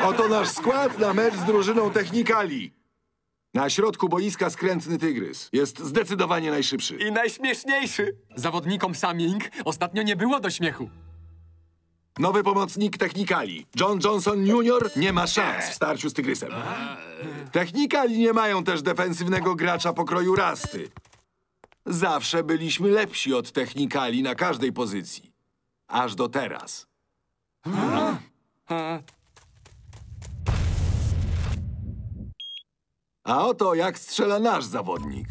Oto nasz skład na mecz z drużyną Technikali. Na środku boiska skrętny tygrys. Jest zdecydowanie najszybszy. I najśmieszniejszy. Zawodnikom Saming ostatnio nie było do śmiechu. Nowy pomocnik Technikali. John Johnson Jr. nie ma szans w starciu z tygrysem. Technikali nie mają też defensywnego gracza pokroju Rasty. Zawsze byliśmy lepsi od Technikali na każdej pozycji. Aż do teraz. A oto jak strzela nasz zawodnik.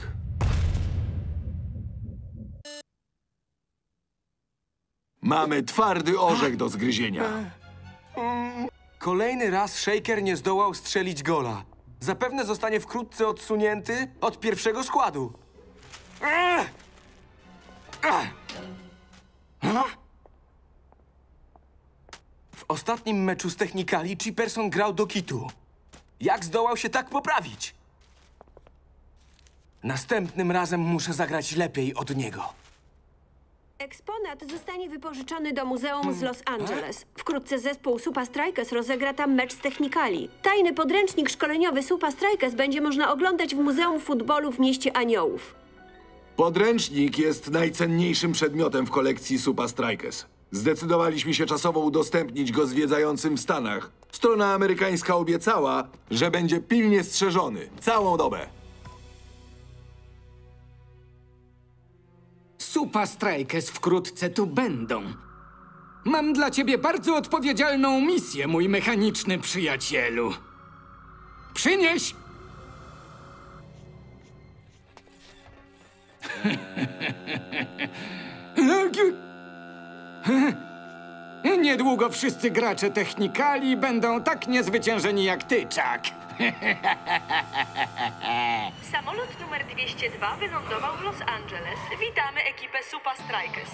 Mamy twardy orzech do zgryzienia. Kolejny raz Shaker nie zdołał strzelić gola. Zapewne zostanie wkrótce odsunięty od pierwszego składu. W ostatnim meczu z Technikali Chipperson grał do kitu. Jak zdołał się tak poprawić? Następnym razem muszę zagrać lepiej od niego. Eksponat zostanie wypożyczony do muzeum z Los Angeles. Wkrótce zespół Supa Strikers rozegra tam mecz z Technikali. Tajny podręcznik szkoleniowy Supa Strikers będzie można oglądać w Muzeum Futbolu w Mieście Aniołów. Podręcznik jest najcenniejszym przedmiotem w kolekcji Supa Strikers. Zdecydowaliśmy się czasowo udostępnić go zwiedzającym w Stanach. Strona amerykańska obiecała, że będzie pilnie strzeżony całą dobę. Supa Strikers wkrótce tu będą. Mam dla ciebie bardzo odpowiedzialną misję, mój mechaniczny przyjacielu. Przynieś! Niedługo wszyscy gracze Technikali będą tak niezwyciężeni jak ty, Chuck. Samolot numer 202 wylądował w Los Angeles. Witamy ekipę Supa Strikers.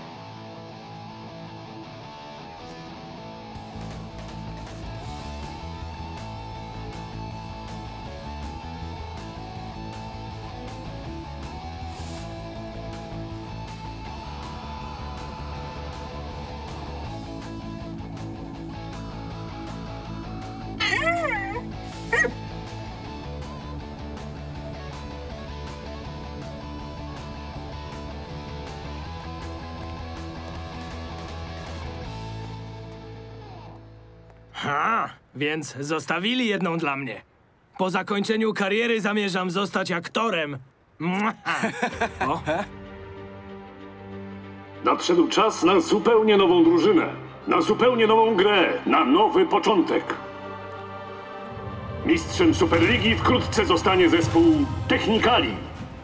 Więc zostawili jedną dla mnie. Po zakończeniu kariery zamierzam zostać aktorem. O. Nadszedł czas na zupełnie nową drużynę, na zupełnie nową grę, na nowy początek. Mistrzem Superligi wkrótce zostanie zespół Technikali.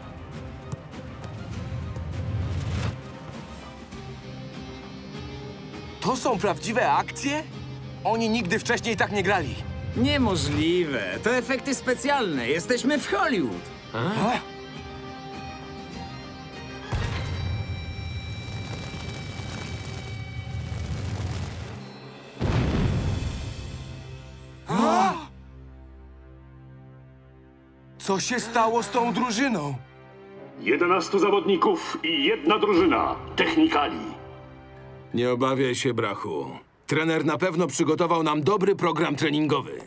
To są prawdziwe akcje? Oni nigdy wcześniej tak nie grali. Niemożliwe. To efekty specjalne. Jesteśmy w Hollywood. Co się stało z tą drużyną? 11 zawodników i jedna drużyna Technikali. Nie obawiaj się, brachu. Trener na pewno przygotował nam dobry program treningowy.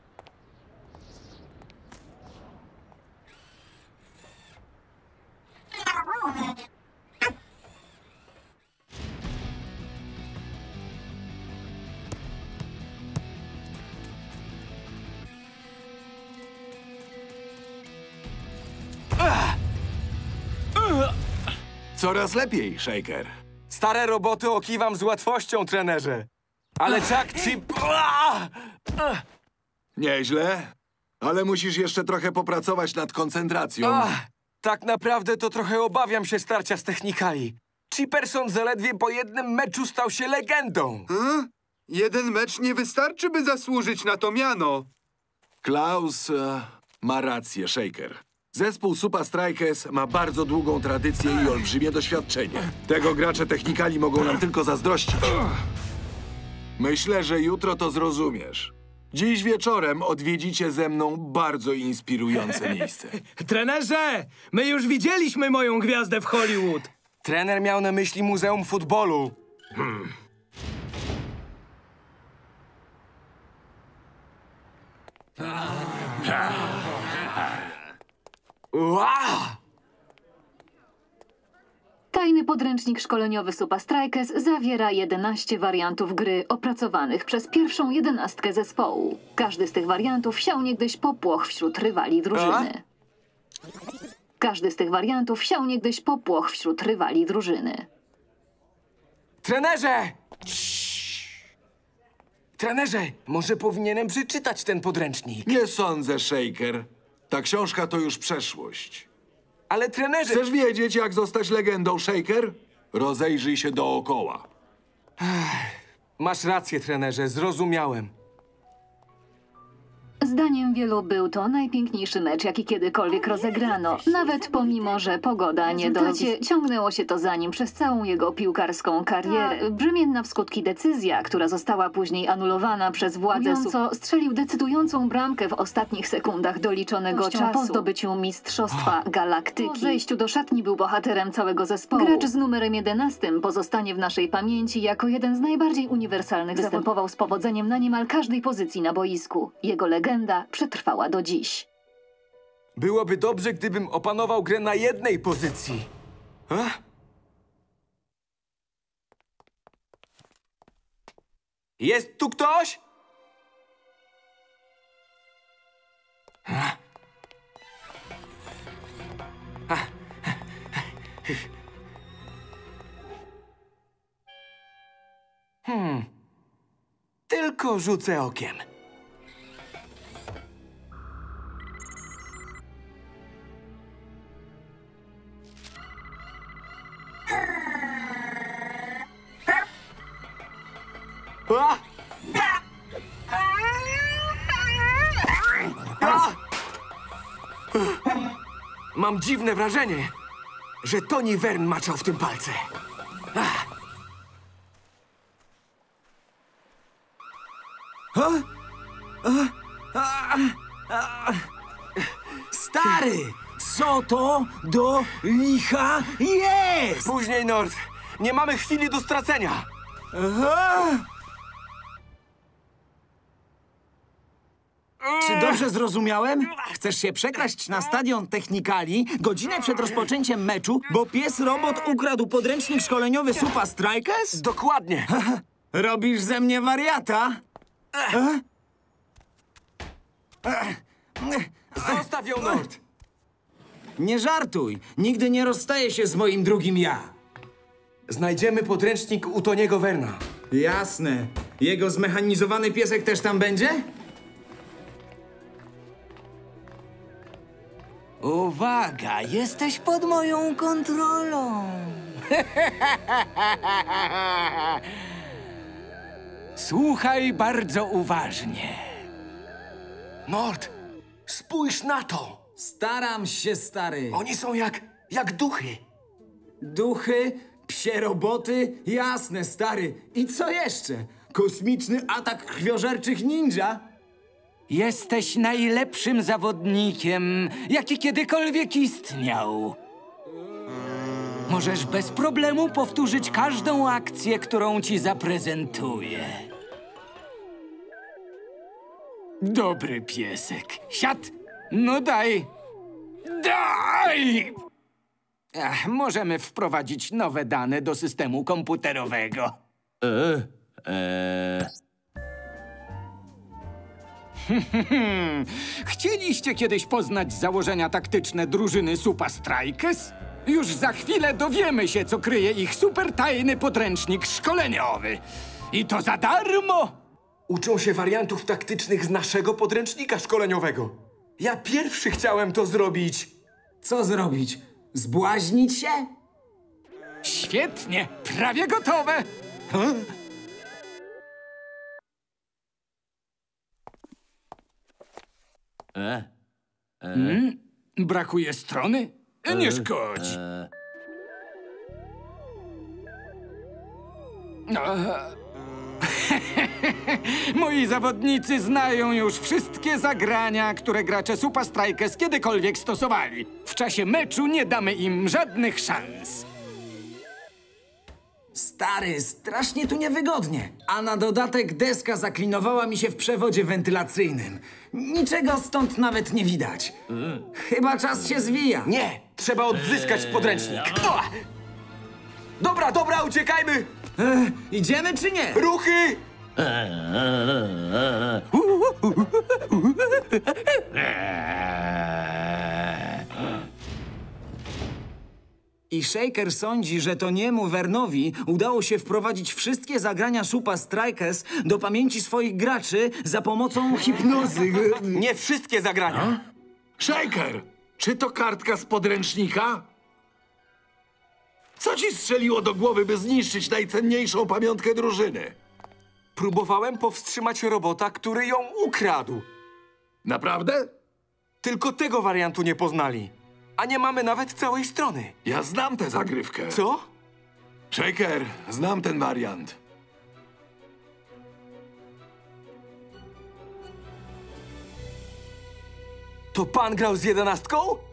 Coraz lepiej, Shaker. Stare roboty okiwam z łatwością, trenerze. Ale Chuck Chip... Nieźle, ale musisz jeszcze trochę popracować nad koncentracją. Tak naprawdę to trochę obawiam się starcia z Technikali. Chipperson zaledwie po jednym meczu stał się legendą. Jeden mecz nie wystarczy, by zasłużyć na to miano. Klaus ma rację, Shaker. Zespół Supa Strikers ma bardzo długą tradycję i olbrzymie doświadczenie. Tego gracze Technikali mogą nam tylko zazdrościć. Myślę, że jutro to zrozumiesz. Dziś wieczorem odwiedzicie ze mną bardzo inspirujące miejsce. Trenerze, my już widzieliśmy moją gwiazdę w Hollywood. Trener miał na myśli Muzeum Futbolu. Wow! Tajny podręcznik szkoleniowy Supa Strikers zawiera 11 wariantów gry opracowanych przez pierwszą 11 zespołu. Każdy z tych wariantów siał niegdyś popłoch wśród rywali drużyny. Trenerze! Trenerze, może powinienem przeczytać ten podręcznik. Nie sądzę, Shaker. Ta książka to już przeszłość. Ale trenerze... Chcesz wiedzieć, jak zostać legendą, Shaker? Rozejrzyj się dookoła. Masz rację, trenerze, zrozumiałem. Zdaniem wielu był to najpiękniejszy mecz, jaki kiedykolwiek rozegrano. Nawet pomimo, że pogoda nie doradzie, ciągnęło się to za nim przez całą jego piłkarską karierę. Brzemienna w skutki decyzja, która została później anulowana przez władze co strzelił decydującą bramkę w ostatnich sekundach doliczonego czasu po zdobyciu Mistrzostwa Galaktyki. Po zejściu do szatni był bohaterem całego zespołu. Gracz z numerem 11 pozostanie w naszej pamięci jako jeden z najbardziej uniwersalnych. Występował z powodzeniem na niemal każdej pozycji na boisku. Jego legenda przetrwała do dziś. Byłoby dobrze, gdybym opanował grę na jednej pozycji. Jest tu ktoś? Tylko rzucę okiem. Mam dziwne wrażenie, że Tony Wern maczał w tym palce. Stary, co to do licha jest? Później, Nord. Nie mamy chwili do stracenia. Czy dobrze zrozumiałem? Chcesz się przekraść na stadion Technikali godzinę przed rozpoczęciem meczu, bo pies robot ukradł podręcznik szkoleniowy Supa Strikers? Dokładnie. Robisz ze mnie wariata? Zostaw ją, Nord. Nie żartuj. Nigdy nie rozstaję się z moim drugim ja. Znajdziemy podręcznik u Tony'ego Werna. Jasne. Jego zmechanizowany piesek też tam będzie? Uwaga, jesteś pod moją kontrolą. Słuchaj bardzo uważnie. Nord, spójrz na to. Staram się, stary. Oni są jak duchy. Duchy, psie roboty, jasne, stary. I co jeszcze? Kosmiczny atak krwiożerczych ninja? Jesteś najlepszym zawodnikiem, jaki kiedykolwiek istniał. Możesz bez problemu powtórzyć każdą akcję, którą ci zaprezentuję. Dobry piesek. Siad! No daj! Daj! Możemy wprowadzić nowe dane do systemu komputerowego. Chcieliście kiedyś poznać założenia taktyczne drużyny Supa Strikers? Już za chwilę dowiemy się, co kryje ich supertajny podręcznik szkoleniowy. I to za darmo! Uczą się wariantów taktycznych z naszego podręcznika szkoleniowego. Ja pierwszy chciałem to zrobić. Co zrobić? Zbłaźnić się? Świetnie! Prawie gotowe! Brakuje strony? Nie szkodzi. Moi zawodnicy znają już wszystkie zagrania, które gracze Supa Strikers kiedykolwiek stosowali. W czasie meczu nie damy im żadnych szans. Stary, strasznie tu niewygodnie. A na dodatek deska zaklinowała mi się w przewodzie wentylacyjnym. Niczego stąd nawet nie widać. Chyba czas się zwija. Nie, trzeba odzyskać podręcznik. Dobra, uciekajmy! Idziemy czy nie? Ruchy! I Shaker sądzi, że to niemu Vernowi udało się wprowadzić wszystkie zagrania Supa Strikers do pamięci swoich graczy za pomocą hipnozy. Nie wszystkie zagrania. Shaker, czy to kartka z podręcznika? Co ci strzeliło do głowy, by zniszczyć najcenniejszą pamiątkę drużyny? Próbowałem powstrzymać robota, który ją ukradł. Naprawdę? Tylko tego wariantu nie poznali. A nie mamy nawet całej strony. Ja znam tę zagrywkę. Co? Shaker, znam ten wariant. To pan grał z 11?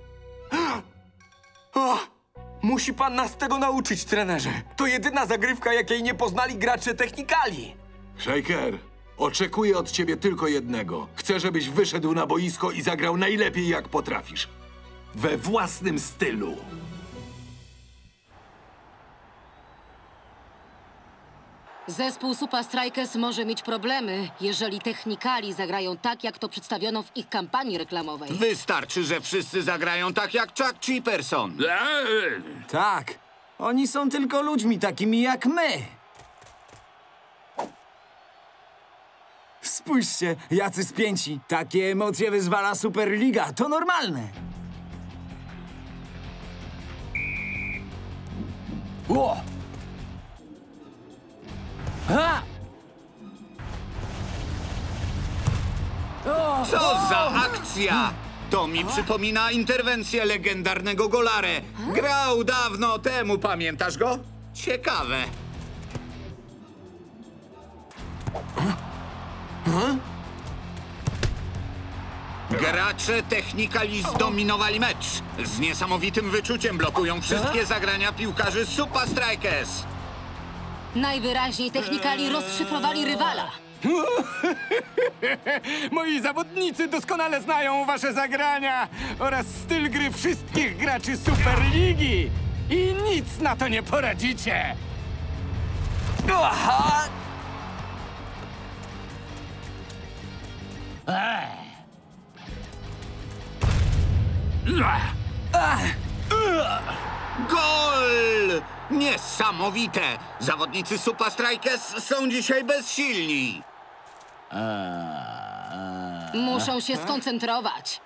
Musi pan nas tego nauczyć, trenerze. To jedyna zagrywka, jakiej nie poznali gracze technikali. Shaker, oczekuję od ciebie tylko jednego. Chcę, żebyś wyszedł na boisko i zagrał najlepiej, jak potrafisz. We własnym stylu. Zespół Supa Strikers może mieć problemy, jeżeli technikali zagrają tak, jak to przedstawiono w ich kampanii reklamowej. Wystarczy, że wszyscy zagrają tak jak Chuck Chipperson. Tak, oni są tylko ludźmi takimi jak my. Spójrzcie, jacy spięci. Takie emocje wyzwala Superliga, to normalne. O! Ha! Co za akcja! To mi przypomina interwencję legendarnego Golare. Grał dawno temu, pamiętasz go? Ciekawe. Gracze technikali zdominowali mecz. Z niesamowitym wyczuciem blokują wszystkie zagrania piłkarzy Supa Strikers. Najwyraźniej technikali rozszyfrowali rywala. Moi zawodnicy doskonale znają wasze zagrania oraz styl gry wszystkich graczy Superligi. I nic na to nie poradzicie. Aha! Gol! Niesamowite! Zawodnicy Supa Strikers są dzisiaj bezsilni. Muszą się skoncentrować.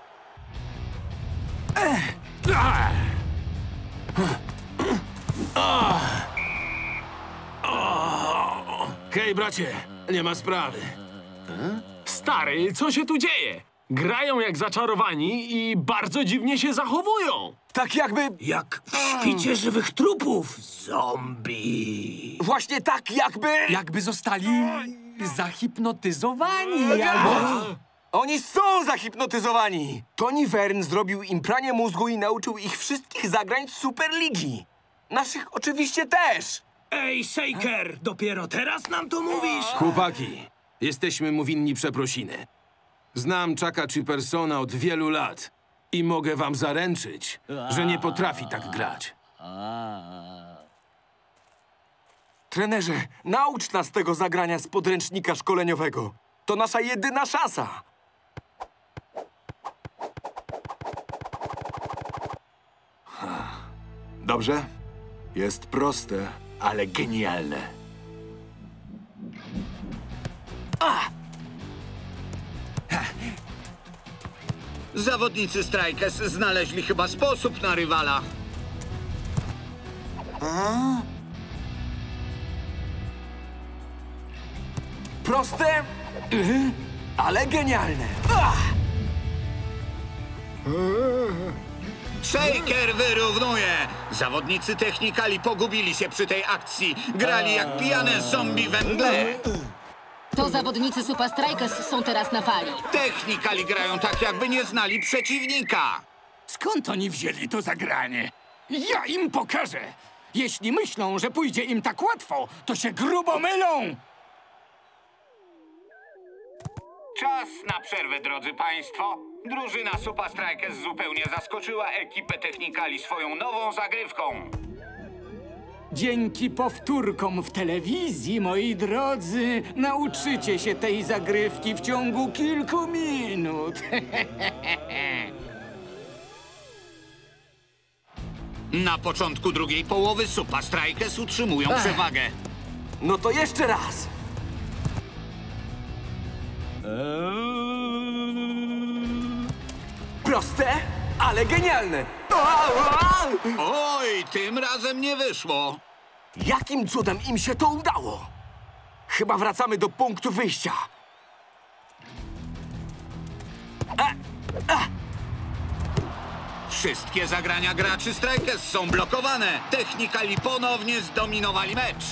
Hej, bracie, nie ma sprawy. Stary, co się tu dzieje? Grają jak zaczarowani i bardzo dziwnie się zachowują. Tak jakby... Jak w świcie żywych trupów. Zombie. Właśnie tak jakby... Jakby zostali zahipnotyzowani albo... Oni są zahipnotyzowani! Tony Vern zrobił im pranie mózgu i nauczył ich wszystkich zagrań z Superligi. Naszych oczywiście też! Ej, Shaker, dopiero teraz nam to mówisz? Chłopaki, jesteśmy mu winni przeprosiny. Znam Chucka Chippersona od wielu lat i mogę wam zaręczyć, że nie potrafi tak grać. Trenerze, naucz nas tego zagrania z podręcznika szkoleniowego. To nasza jedyna szansa. Dobrze? Jest proste, ale genialne. Zawodnicy Strikers znaleźli chyba sposób na rywala. Proste, ale genialne. Shaker wyrównuje. Zawodnicy technikali pogubili się przy tej akcji. Grali jak pijane zombie we mgle. To zawodnicy Supa Strikers są teraz na fali. Technikali grają tak, jakby nie znali przeciwnika. Skąd oni wzięli to zagranie? Ja im pokażę! Jeśli myślą, że pójdzie im tak łatwo, to się grubo mylą! Czas na przerwę, drodzy państwo. Drużyna Supa Strikers zupełnie zaskoczyła ekipę Technikali swoją nową zagrywką. Dzięki powtórkom w telewizji, moi drodzy, nauczycie się tej zagrywki w ciągu kilku minut. Na początku drugiej połowy Supa Strikers utrzymują przewagę. No to jeszcze raz. Proste, ale genialne. Oj, tym razem nie wyszło. Jakim cudem im się to udało? Chyba wracamy do punktu wyjścia. Wszystkie zagrania graczy Strikers są blokowane. Technikali ponownie zdominowali mecz.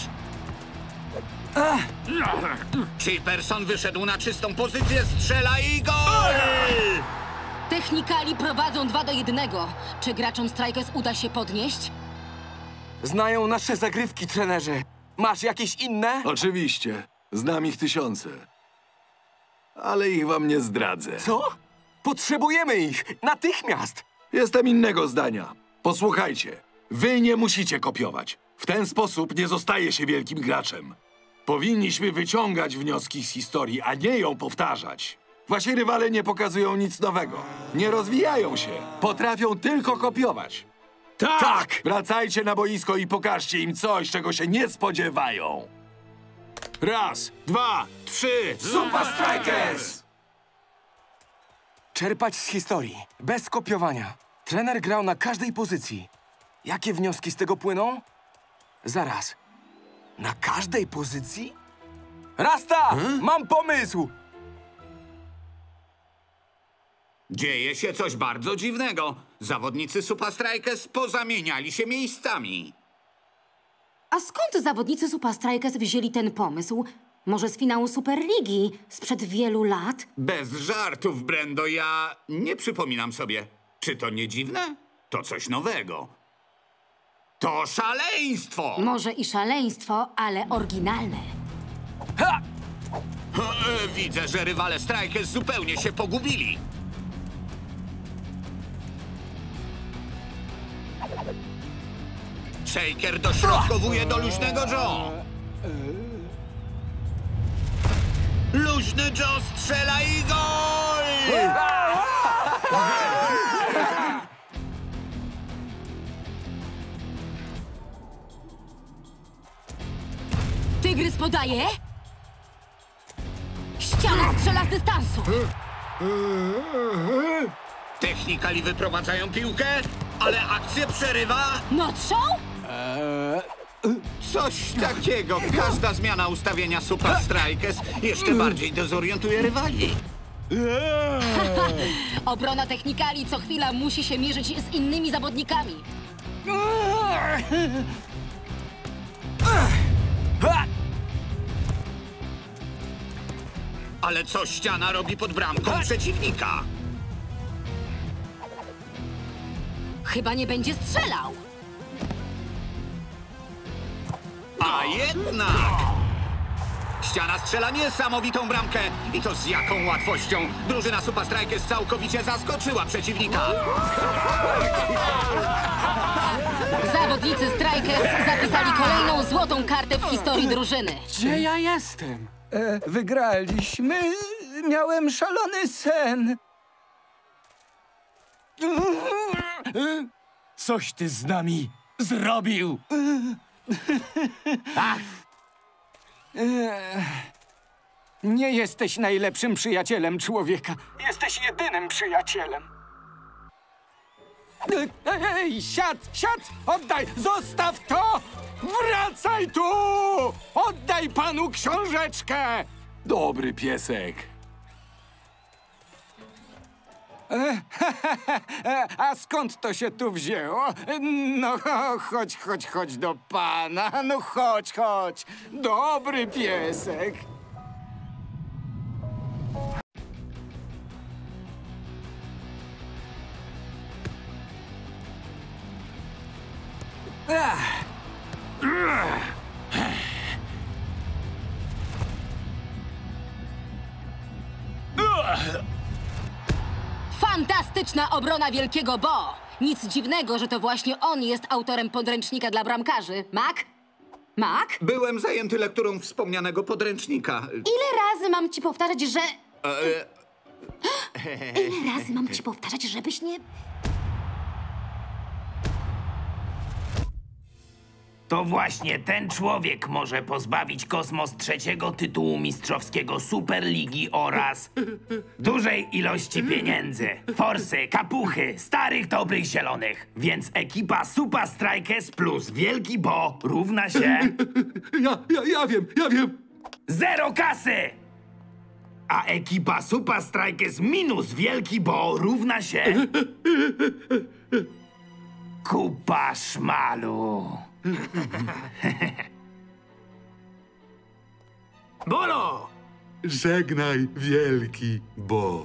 Chipperson wyszedł na czystą pozycję, strzela i gol! Technikali prowadzą 2-1. Czy graczom Strikers uda się podnieść? Znają nasze zagrywki, trenerze. Masz jakieś inne? Oczywiście. Znam ich tysiące. Ale ich wam nie zdradzę. Co? Potrzebujemy ich. Natychmiast. Jestem innego zdania. Posłuchajcie. Wy nie musicie kopiować. W ten sposób nie zostaje się wielkim graczem. Powinniśmy wyciągać wnioski z historii, a nie ją powtarzać. Wasi rywale nie pokazują nic nowego. Nie rozwijają się. Potrafią tylko kopiować. Tak! Wracajcie na boisko i pokażcie im coś, czego się nie spodziewają. Raz, dwa, trzy. Supa Strikers! Czerpać z historii. Bez kopiowania. Trener grał na każdej pozycji. Jakie wnioski z tego płyną? Zaraz. Na każdej pozycji? Rasta! Mam pomysł! Dzieje się coś bardzo dziwnego. Zawodnicy Supa Strikers pozamieniali się miejscami. A skąd zawodnicy Supa Strikers wzięli ten pomysł? Może z finału Superligi sprzed wielu lat? Bez żartów, Brendo, ja nie przypominam sobie. Czy to nie dziwne? To coś nowego. To szaleństwo! Może i szaleństwo, ale oryginalne. Widzę, że rywale Strikers zupełnie się pogubili. Shaker dośrodkowuje do luźnego Joe. Luźny Joe strzela i gol! Tygrys podaje. Ściana strzela z dystansu. Technikali wyprowadzają piłkę, ale akcję przerywa... Notrzą? Coś takiego. Każda zmiana ustawienia Supa Strikers jeszcze bardziej dezorientuje rywali. Obrona Technikali co chwila musi się mierzyć z innymi zawodnikami. Ale co ściana robi pod bramką przeciwnika? Chyba nie będzie strzelał. A jednak! Ściana strzela niesamowitą bramkę. I to z jaką łatwością. Drużyna Supa Strikers całkowicie zaskoczyła przeciwnika. Zawodnicy Strikers zapisali kolejną złotą kartę w historii drużyny. Gdzie ja jestem? Wygraliśmy. Miałem szalony sen. Coś ty z nami zrobił. Nie jesteś najlepszym przyjacielem człowieka. Jesteś jedynym przyjacielem. Ej, siad! Oddaj! Zostaw to! Wracaj tu! Oddaj panu książeczkę! Dobry piesek. A skąd to się tu wzięło? No, chodź do pana. No, chodź. Dobry piesek. Fantastyczna obrona Wielkiego Bo! Nic dziwnego, że to właśnie on jest autorem podręcznika dla bramkarzy. Mac? Mac? Byłem zajęty lekturą wspomnianego podręcznika. Ile razy mam ci powtarzać, że... Ile razy mam ci powtarzać, żebyś nie... To właśnie ten człowiek może pozbawić Kosmos trzeciego tytułu mistrzowskiego Superligi oraz dużej ilości pieniędzy, forsy, kapuchy, starych, dobrych zielonych. Więc ekipa Super Strikers plus Wielki Bo równa się... Ja wiem. 0 kasy! A ekipa Super Strikers minus Wielki Bo równa się... kupa szmalu. Bolo! Żegnaj, Wielki Bo.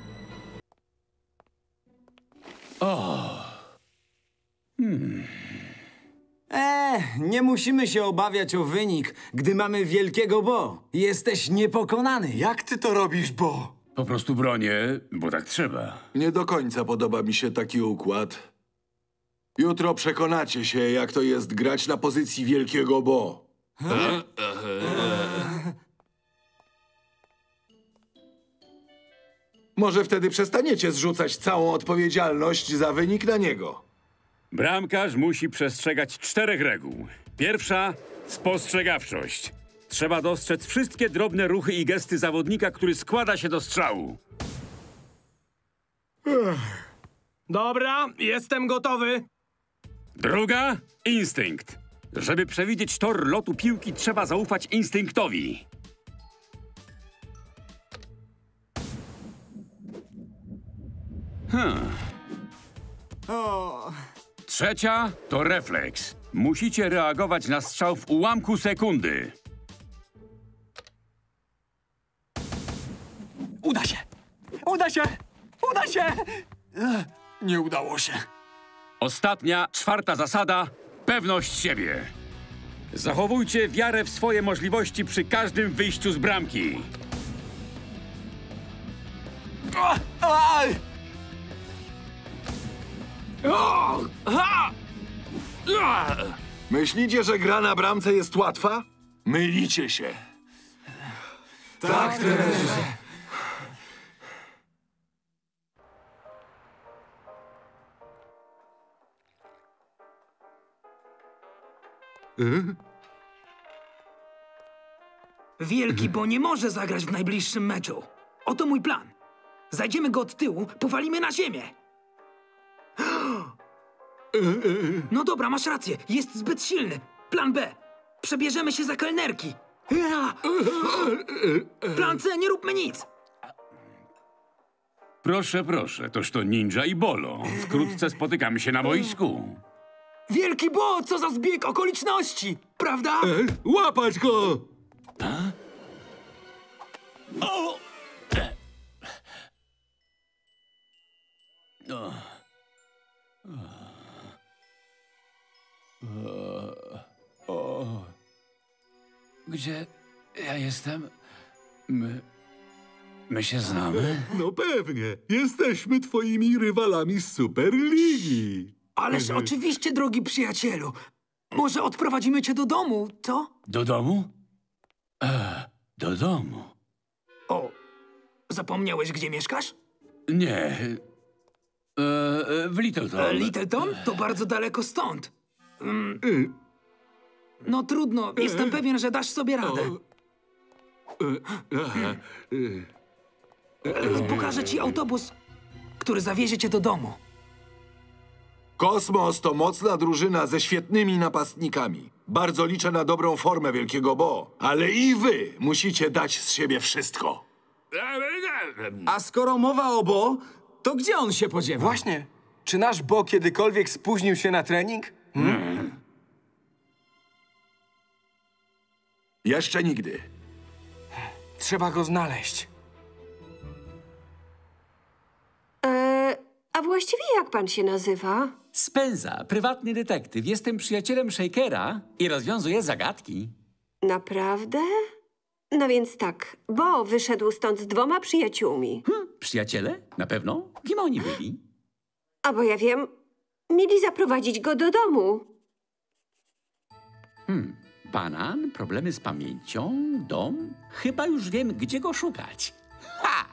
Nie musimy się obawiać o wynik, gdy mamy Wielkiego Bo. Jesteś niepokonany. Jak ty to robisz, Bo? Po prostu bronię, bo tak trzeba. Nie do końca podoba mi się taki układ. Jutro przekonacie się, jak to jest grać na pozycji Wielkiego Bo. Może wtedy przestaniecie zrzucać całą odpowiedzialność za wynik na niego. Bramkarz musi przestrzegać 4 reguł. Pierwsza – spostrzegawczość. Trzeba dostrzec wszystkie drobne ruchy i gesty zawodnika, który składa się do strzału. Dobra, jestem gotowy. Druga – instynkt. Żeby przewidzieć tor lotu piłki, trzeba zaufać instynktowi. Trzecia to refleks. Musicie reagować na strzał w ułamku sekundy. Uda się! Uda się! Uda się! Nie udało się. Ostatnia, 4. zasada – pewność siebie. Zachowujcie wiarę w swoje możliwości przy każdym wyjściu z bramki. Myślicie, że gra na bramce jest łatwa? Mylicie się. Tak, trenerze. Wielki Bo nie może zagrać w najbliższym meczu. Oto mój plan. Zajdziemy go od tyłu, powalimy na ziemię. No dobra, masz rację. Jest zbyt silny. Plan B. Przebierzemy się za kelnerki. Plan C, nie róbmy nic. Proszę, proszę, toż to Ninja i Bolo. Wkrótce spotykamy się na boisku. Wielki Bo, co za zbieg okoliczności, prawda? Łapać go! Gdzie ja jestem? My się znamy? No pewnie. Jesteśmy twoimi rywalami z Superligi. Ależ oczywiście, drogi przyjacielu. Może odprowadzimy cię do domu, co? Do domu? Do domu. O, zapomniałeś, gdzie mieszkasz? Nie. W Littleton. Littleton? To bardzo daleko stąd. No trudno, jestem pewien, że dasz sobie radę. Pokażę ci autobus, który zawiezie cię do domu. Kosmos to mocna drużyna ze świetnymi napastnikami. Bardzo liczę na dobrą formę Wielkiego Bo. Ale i wy musicie dać z siebie wszystko. A skoro mowa o Bo, to gdzie on się podziewa? Właśnie. Czy nasz Bo kiedykolwiek spóźnił się na trening? Jeszcze nigdy. Trzeba go znaleźć. A właściwie jak pan się nazywa? Spenza, prywatny detektyw. Jestem przyjacielem Shakera i rozwiązuję zagadki. Naprawdę? No więc tak, Bo wyszedł stąd z 2 przyjaciółmi. Przyjaciele? Na pewno? Kim oni byli? A bo ja wiem, mieli zaprowadzić go do domu. Banan, problemy z pamięcią, dom. Chyba już wiem, gdzie go szukać. Ha!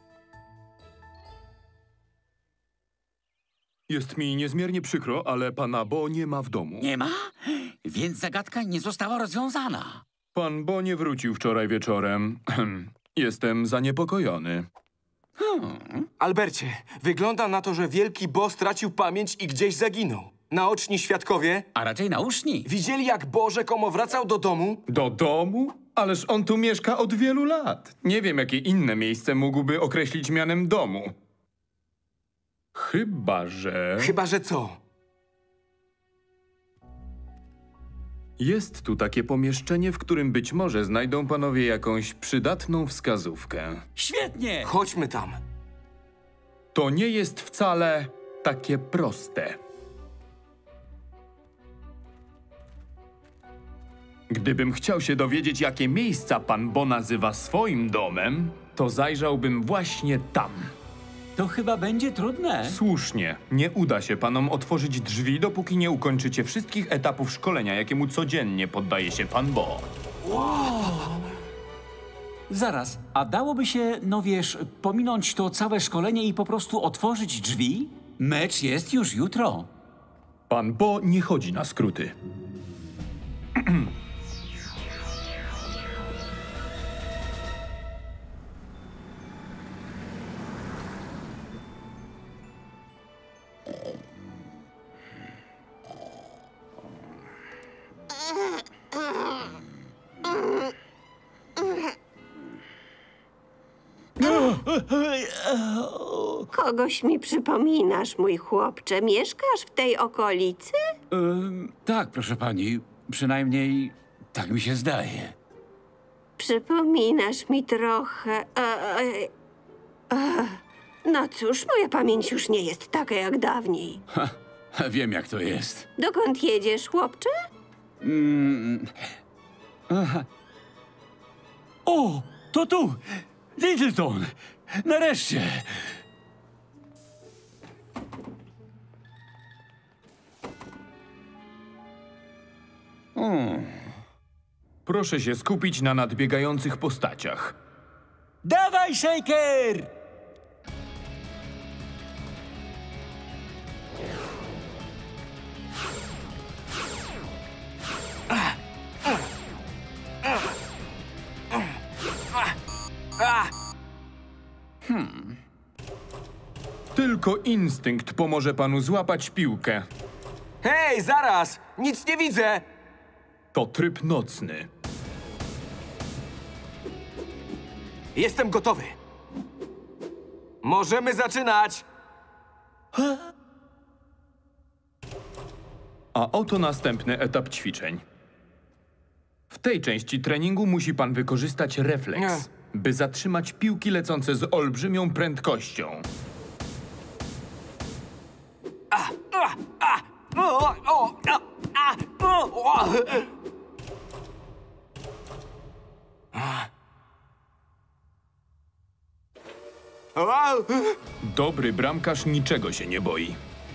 Jest mi niezmiernie przykro, ale pana Bo nie ma w domu. Nie ma? Więc zagadka nie została rozwiązana. Pan Bo nie wrócił wczoraj wieczorem. Jestem zaniepokojony. Albercie, wygląda na to, że wielki Bo stracił pamięć i gdzieś zaginął. Naoczni świadkowie, a raczej nauszni, widzieli, jak Bo rzekomo wracał do domu. Do domu? Ależ on tu mieszka od wielu lat. Nie wiem, jakie inne miejsce mógłby określić mianem domu. Chyba, że... Chyba, że co? Jest tu takie pomieszczenie, w którym być może znajdą panowie jakąś przydatną wskazówkę. Świetnie! Chodźmy tam. To nie jest wcale takie proste. Gdybym chciał się dowiedzieć, jakie miejsca pan Bo nazywa swoim domem, to zajrzałbym właśnie tam. To chyba będzie trudne. Słusznie. Nie uda się panom otworzyć drzwi, dopóki nie ukończycie wszystkich etapów szkolenia, jakiemu codziennie poddaje się pan Bo. Zaraz, a dałoby się, no wiesz, pominąć to całe szkolenie i po prostu otworzyć drzwi? Mecz jest już jutro. Pan Bo nie chodzi na skróty. Kogoś mi przypominasz, mój chłopcze. Mieszkasz w tej okolicy? Tak, proszę pani. Przynajmniej tak mi się zdaje. Przypominasz mi trochę. No cóż, moja pamięć już nie jest taka jak dawniej. Wiem, jak to jest. Dokąd jedziesz, chłopcze? O, to tu! Littleton! Nareszcie! Proszę się skupić na nadbiegających postaciach. Dawaj, Shaker! Tylko instynkt pomoże panu złapać piłkę. Hej, zaraz! Nic nie widzę! To tryb nocny. Jestem gotowy. Możemy zaczynać! A oto następny etap ćwiczeń. W tej części treningu musi pan wykorzystać refleks, by zatrzymać piłki lecące z olbrzymią prędkością. Dobry bramkarz niczego się nie boi.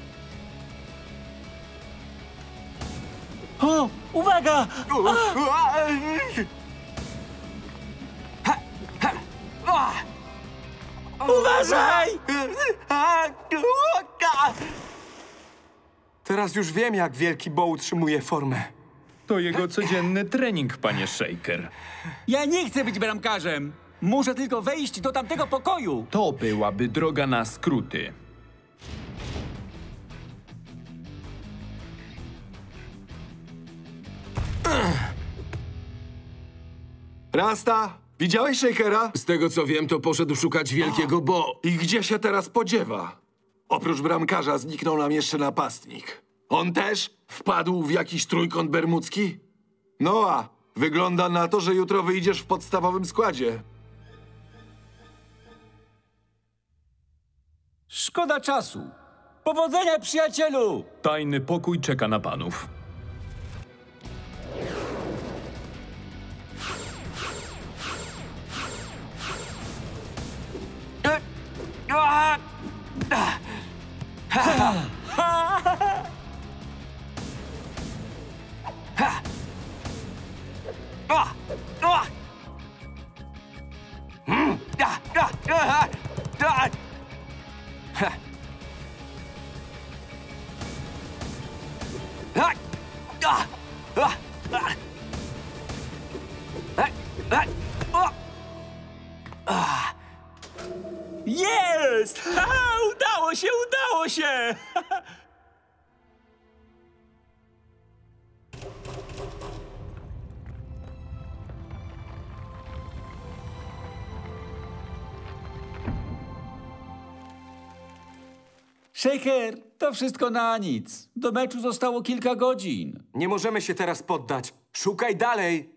O, uwaga! Uważaj! Teraz już wiem, jak wielki Bo utrzymuje formę. To jego codzienny trening, panie Shaker. Ja nie chcę być bramkarzem. Muszę tylko wejść do tamtego pokoju. To byłaby droga na skróty. Rasta, widziałeś Shakera? Z tego co wiem, to poszedł szukać wielkiego Bo. I gdzie się teraz podziewa? Oprócz bramkarza zniknął nam jeszcze napastnik. On też wpadł w jakiś trójkąt bermudzki? Noa, wygląda na to, że jutro wyjdziesz w podstawowym składzie. Szkoda czasu. Powodzenia, przyjacielu! Tajny pokój czeka na panów. Jest! Ha, udało się, udało się! Shaker, to wszystko na nic. Do meczu zostało kilka godzin. Nie możemy się teraz poddać. Szukaj dalej.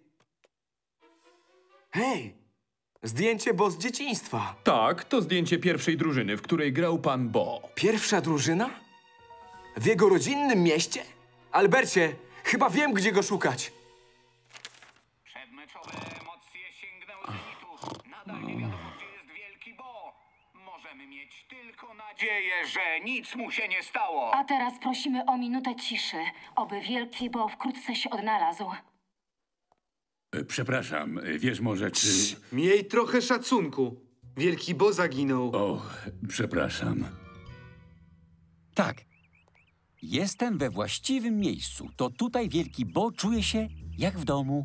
Hej, zdjęcie Bo z dzieciństwa. Tak, to zdjęcie pierwszej drużyny, w której grał pan Bo. Pierwsza drużyna? W jego rodzinnym mieście? Albercie, chyba wiem, gdzie go szukać. Przedmeczowe emocje sięgnęły limitu. Nadal nie wiadomo, gdzie jest Wielki Bo. Możemy mieć tylko nadzieję, że nic mu się nie stało. A teraz prosimy o minutę ciszy, oby Wielki Bo wkrótce się odnalazł. Przepraszam, wiesz może, czy... Miej trochę szacunku. Wielki Bo zaginął. O, przepraszam. Tak. Jestem we właściwym miejscu. To tutaj Wielki Bo czuje się jak w domu.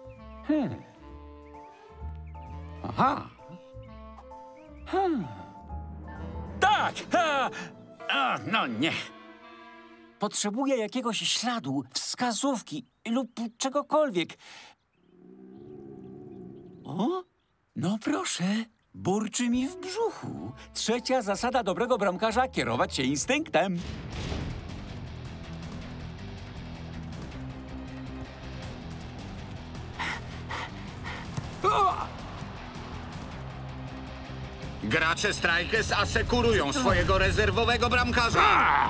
Aha. Tak! Ha! No nie. Potrzebuję jakiegoś śladu, wskazówki lub czegokolwiek. O? No proszę. Burczy mi w brzuchu. Trzecia zasada dobrego bramkarza: kierować się instynktem. Gracze Strikers asekurują swojego rezerwowego bramkarza.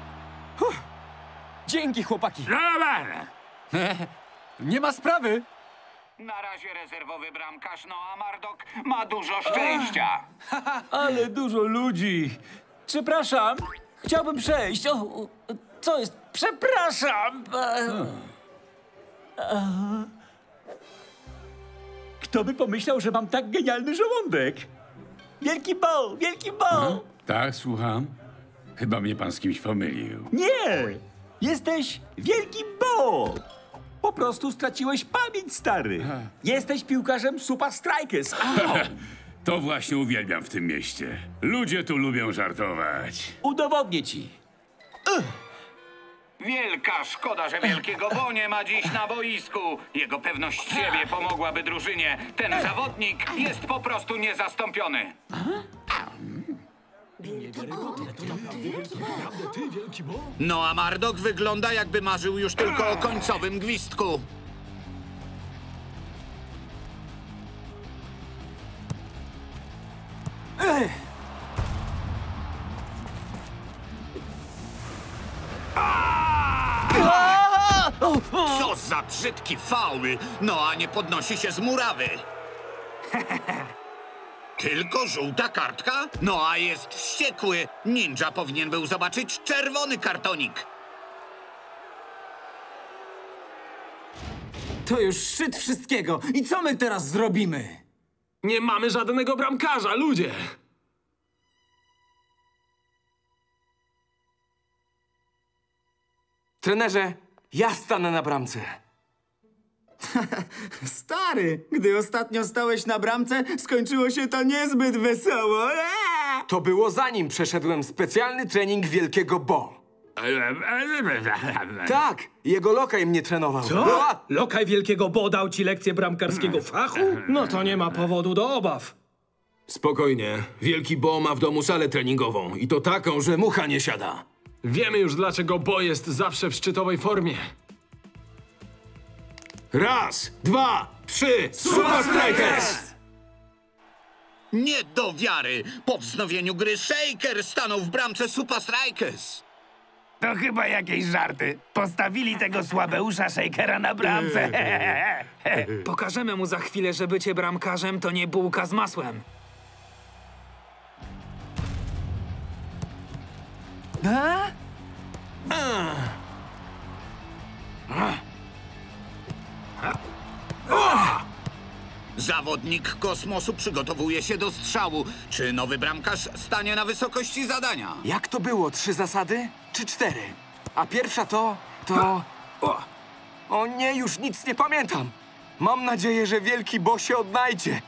Dzięki, chłopaki. Nie ma sprawy. Na razie rezerwowy bramkarz Noah Mardok ma dużo szczęścia. Ale dużo ludzi. Przepraszam. Chciałbym przejść. O, co jest? Przepraszam. Kto by pomyślał, że mam tak genialny żołądek? Wielki Bo! Wielki Bo! Tak, słucham. Chyba mnie pan z kimś pomylił. Nie! Jesteś Wielki Bo! Po prostu straciłeś pamięć, stary. Jesteś piłkarzem Super Strikers. To właśnie uwielbiam w tym mieście. Ludzie tu lubią żartować. Udowodnię ci. Wielka szkoda, że Wielkiego Bo nie ma dziś na boisku. Jego pewność siebie pomogłaby drużynie. Ten zawodnik jest po prostu niezastąpiony. Noah Mardok wygląda, jakby marzył już tylko o końcowym gwizdku. Co za brzydki faul! Noah nie podnosi się z murawy. Tylko żółta kartka? Noah jest wściekły. Ninja powinien był zobaczyć czerwony kartonik. To już szczyt wszystkiego. I co my teraz zrobimy? Nie mamy żadnego bramkarza, ludzie! Trenerze, ja stanę na bramce. Stary, gdy ostatnio stałeś na bramce, skończyło się to niezbyt wesoło. To było zanim przeszedłem specjalny trening Wielkiego Bo. Tak, jego lokaj mnie trenował. Co? Lokaj Wielkiego Bo dał ci lekcję bramkarskiego fachu? No to nie ma powodu do obaw. Spokojnie. Wielki Bo ma w domu salę treningową. I to taką, że mucha nie siada. Wiemy już, dlaczego Bo jest zawsze w szczytowej formie. Raz, dwa, trzy, Super Strikers! Nie do wiary! Po wznowieniu gry Shaker stanął w bramce Supa Strikers. To chyba jakieś żarty. Postawili tego słabeusza Shakera na bramce. Pokażemy mu za chwilę, że bycie bramkarzem to nie bułka z masłem. Zawodnik kosmosu przygotowuje się do strzału. Czy nowy bramkarz stanie na wysokości zadania? Jak to było? 3 zasady czy 4? A pierwsza to... O nie, już nic nie pamiętam. Mam nadzieję, że Wielki Bo się odnajdzie.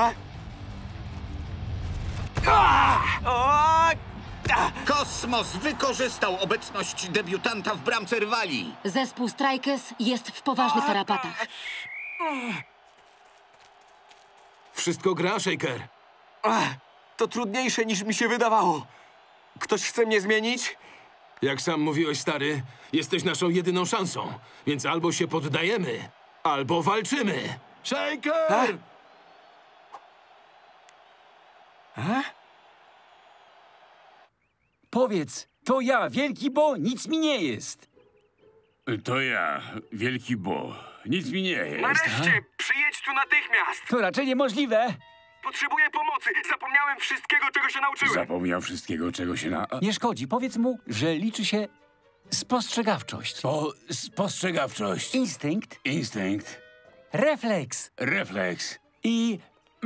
Kosmos wykorzystał obecność debiutanta w bramce rywali. Zespół Strikers jest w poważnych tarapatach. Wszystko gra, Shaker? To trudniejsze niż mi się wydawało. Ktoś chce mnie zmienić? Jak sam mówiłeś, stary, jesteś naszą jedyną szansą. Więc albo się poddajemy, albo walczymy. Shaker! Powiedz, to ja, Wielki Bo, nic mi nie jest. To ja, Wielki Bo. Nic mi nie jest. Nareszcie, przyjedź tu natychmiast. To raczej niemożliwe. Potrzebuję pomocy. Zapomniałem wszystkiego, czego się nauczyłem. Zapomniał wszystkiego, czego się Nie szkodzi, powiedz mu, że liczy się spostrzegawczość. Spostrzegawczość. Instynkt. Refleks. Refleks. I...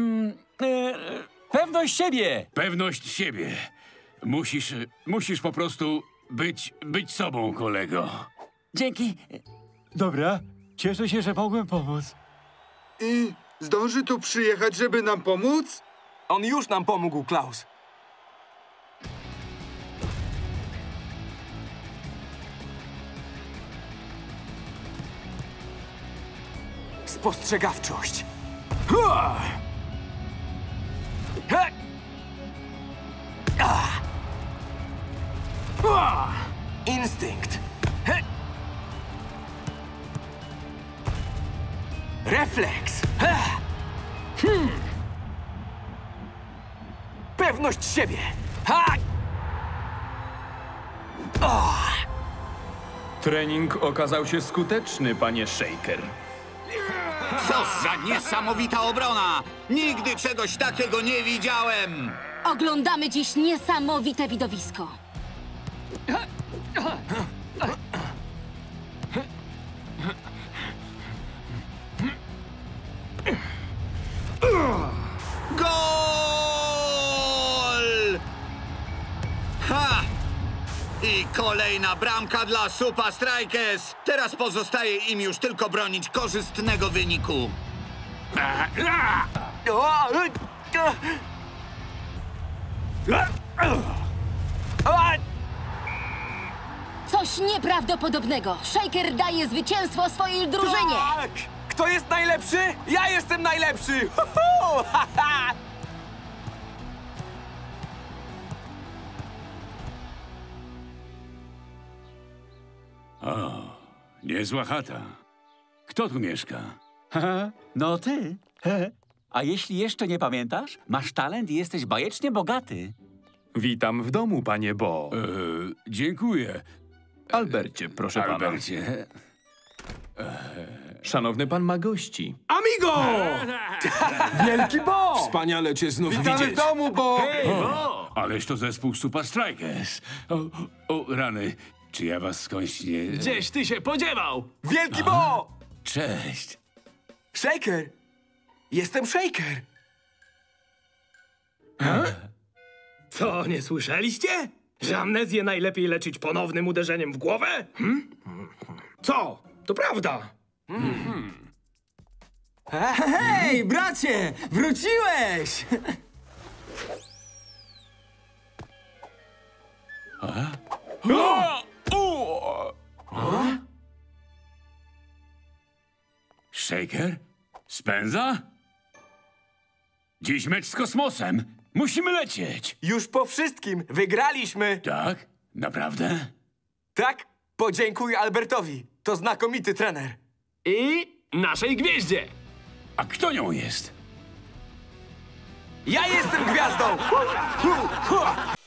pewność siebie. Pewność siebie. Musisz po prostu być sobą, kolego. Dzięki. Dobra, cieszę się, że mogłem pomóc. I zdąży tu przyjechać, żeby nam pomóc? On już nam pomógł, Klaus. Spostrzegawczość. Instynkt. Refleks. Pewność siebie. Trening okazał się skuteczny, panie Shaker. Co za niesamowita obrona! Nigdy czegoś takiego nie widziałem! Oglądamy dziś niesamowite widowisko. Gol! Ha! I kolejna bramka dla Supa Strikers. Teraz pozostaje im już tylko bronić korzystnego wyniku. Coś nieprawdopodobnego. Shaker daje zwycięstwo swojej drużynie. Tak! Kto jest najlepszy? Ja jestem najlepszy! O, niezła chata. Kto tu mieszka? No ty. A jeśli jeszcze nie pamiętasz, masz talent i jesteś bajecznie bogaty. Witam w domu, panie Bo. Dziękuję. Albercie, proszę pana. Albercie. Szanowny pan ma gości. Amigo! Wielki Bo! Wspaniale cię znów Witamy widzieć. w domu, Bo! Hej, Bo! Ależ to zespół Supa Strikers. O, rany. Czy ja was skądś nie... Gdzieś ty się podziewał? Wielki Bo! Cześć. Shaker! Jestem Shaker! Co, nie słyszeliście? Że amnezję najlepiej leczyć ponownym uderzeniem w głowę? Co? To prawda. Hej, bracie! Wróciłeś! Shaker? Spędza? Dziś mecz z kosmosem. Musimy lecieć. Już po wszystkim. Wygraliśmy. Tak? Naprawdę? Tak? Podziękuj Albertowi. To znakomity trener. I naszej gwieździe. A kto nią jest? Ja jestem gwiazdą!